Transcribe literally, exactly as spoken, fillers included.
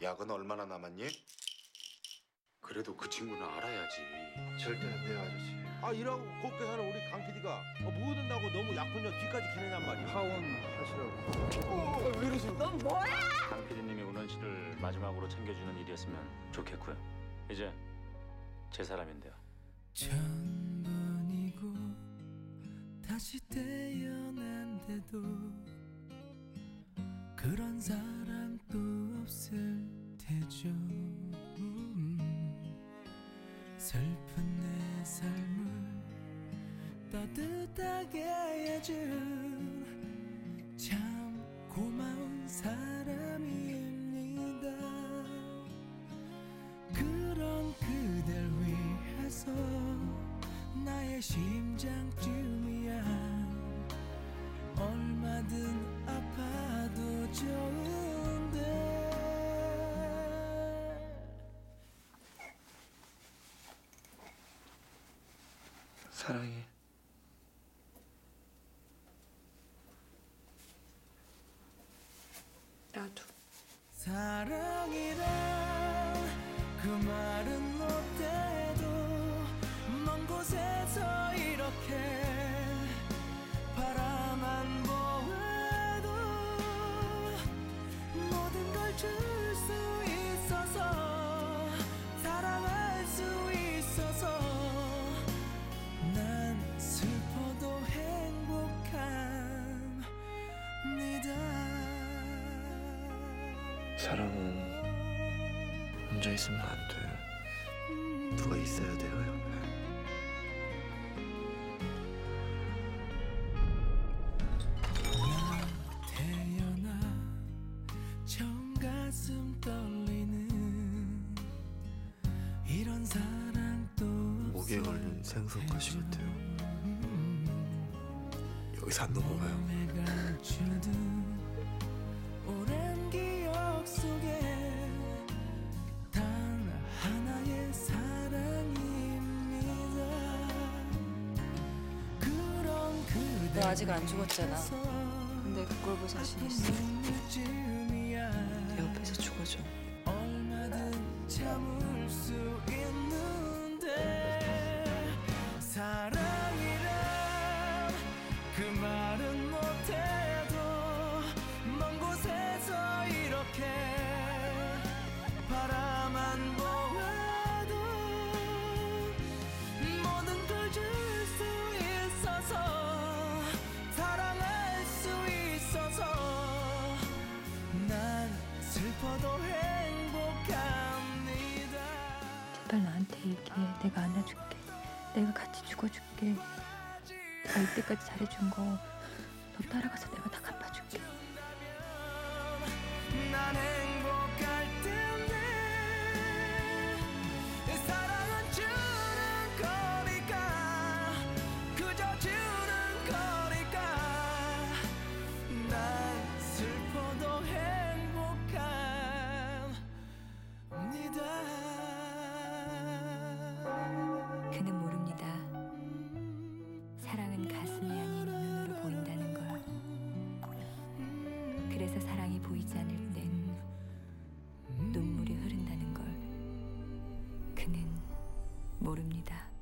약은 얼마나 남았니? 그래도 그 친구는 알아야지. 절대 안 돼요, 아저씨. 아 일하고 곱게 사는 우리 강 피디가 어, 뭐 묻은다고 너무 약혼녀 뒤까지 기내냔 말이야. 하원하시라고. 왜 이러세요? 넌 뭐야? 강 피디님이 운원 씨를 마지막으로 챙겨주는 일이었으면 좋겠고요. 이제 제 사람인데요. 처음이고 다시 태어난데도 그런 사람 또 없을 테죠. 음, 슬픈 내 삶을 따뜻하게 해준 참 고마운 사람입니다. 그런 그댈 위해서 나의 심장쯤이야 얼마든 아파도 좋은데. 사랑해. 나도. 사랑이란 그 말은 못해도 먼 곳에서 이렇게 바라만 보아도 모든 걸 줄 수 있어서 사랑할 수 있어서 난 슬퍼도 행복합니다. 사랑은 혼자 있으면 안 돼. 누가 있어야 돼요, 옆에. 태어나 처음 가슴 떨리는 이런 사랑 또 목에 걸린 생선가시 같아요. 여기서 안 넘어가요. 내가 주둔 오랜 기억 속에 단 하나의 사랑입니다. 그런 그대 너 아직 안 죽었잖아. 근데 그걸 볼 자신 있어. 내 옆에서 죽어줘. 얼마든 참을 수 있는데 사랑이란 그 말은 못해도 먼 곳에서 이렇게 바라만 보아도 모든 걸 줄 수 있어서 사랑할 수 있어서 난 슬퍼도 행복합니다. 제발 나한테 얘기해. 내가 안아줄게. 내가 같이 죽어줄게. 내가 이때까지 잘해준 거 너 따라가서 내가 다 갚아줄게. 난 행복할 텐데 사랑은 주는 거니까 그저 주는 거니까 난 슬퍼도 행복합니다. 그는 모릅니다. 사랑은 가슴이 아닌 눈으로 보인다는 걸. 그래서 사랑이 보이지 않을 땐 눈물이 흐른다는 걸 그는 모릅니다.